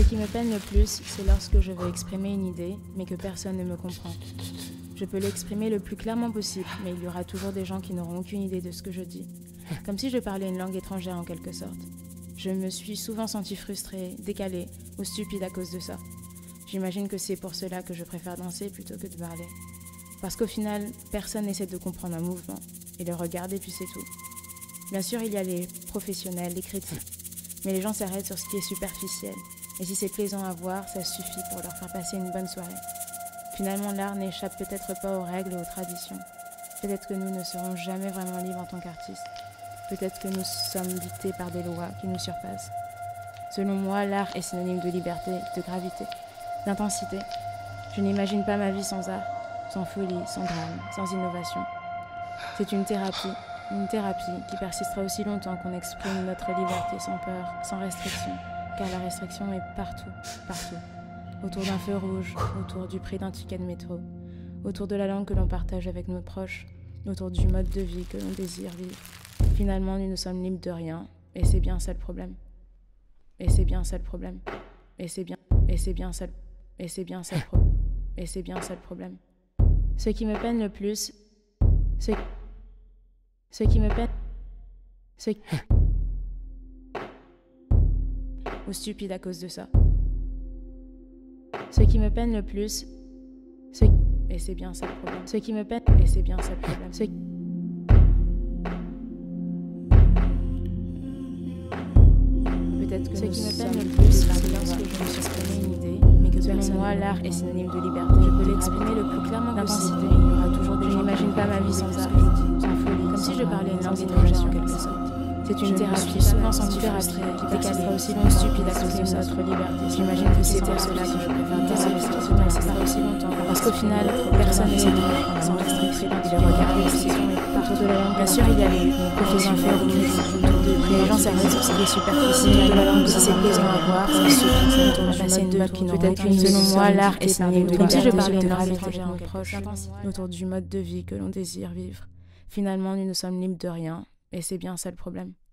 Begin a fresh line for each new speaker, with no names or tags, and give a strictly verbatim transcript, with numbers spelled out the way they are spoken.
qui me peine le plus, c'est lorsque je veux exprimer une idée, mais que personne ne me comprend. Je peux l'exprimer le plus clairement possible, mais il y aura toujours des gens qui n'auront aucune idée de ce que je dis. Comme si je parlais une langue étrangère en quelque sorte. Je me suis souvent sentie frustrée, décalée ou stupide à cause de ça. J'imagine que c'est pour cela que je préfère danser plutôt que de parler. Parce qu'au final, personne n'essaie de comprendre un mouvement, et le regarder puis c'est tout. Bien sûr, il y a les professionnels, les critiques, mais les gens s'arrêtent sur ce qui est superficiel. Et si c'est plaisant à voir, ça suffit pour leur faire passer une bonne soirée. Finalement, l'art n'échappe peut-être pas aux règles et aux traditions. Peut-être que nous ne serons jamais vraiment libres en tant qu'artistes. Peut-être que nous sommes dictés par des lois qui nous surpassent. Selon moi, l'art est synonyme de liberté, de gravité, d'intensité. Je n'imagine pas ma vie sans art, sans folie, sans drame, sans innovation. C'est une thérapie, une thérapie qui persistera aussi longtemps qu'on exprime notre liberté sans peur, sans restriction. Car la restriction est partout, partout. Autour d'un feu rouge, autour du prix d'un ticket de métro, autour de la langue que l'on partage avec nos proches, autour du mode de vie que l'on désire vivre. Finalement, nous ne sommes libres de rien, et c'est bien ça le problème. Et c'est bien ça le problème. Et c'est bien, et c'est bien ça, et c'est bien ça le problème. Et c'est bien ça le problème. Ce qui me peine le plus, ce, ce qui me peine, ce, ou stupide à cause de ça. Ce qui me peine le plus, ce, et c'est bien ça le problème. Ce qui me peine, et c'est bien ça le problème. Ce, Peut-être que ce qui me peine le plus, c'est lorsque je me suis exprimé une idée, mais que selon moi, l'art est synonyme de liberté. Je peux l'exprimer le plus clairement possible, mais il y aura toujours des gens. Je n'imagine pas ma vie sans art, sans folie, comme si je parlais une langue étrangère en quelque sorte. C'est une thérapie, souvent sentie frustrée, qui décalée aussi longtemps, stupide à cause de notre liberté. J'imagine que c'est pour cela que je préfère danser qui persistera aussi longtemps. Parce qu'au final, personne n'essaie de comprendre sans restriction et de regarder les saisons et partout de la langue. Bien sûr, il y a les professionnels ou les gens s'arrêtent sur ce qui est superficiel de la langue. Si c'est plaisant à voir, ça suffit. Ça va passer une mode qui n'aura peut-être qu'une. Selon moi, l'art est synonyme de liberté. Comme si je parlais une langue étrangère à nos proches, autour du mode de vie que l'on désire vivre. Finalement, nous ne sommes libres de rien, et c'est bien ça le problème.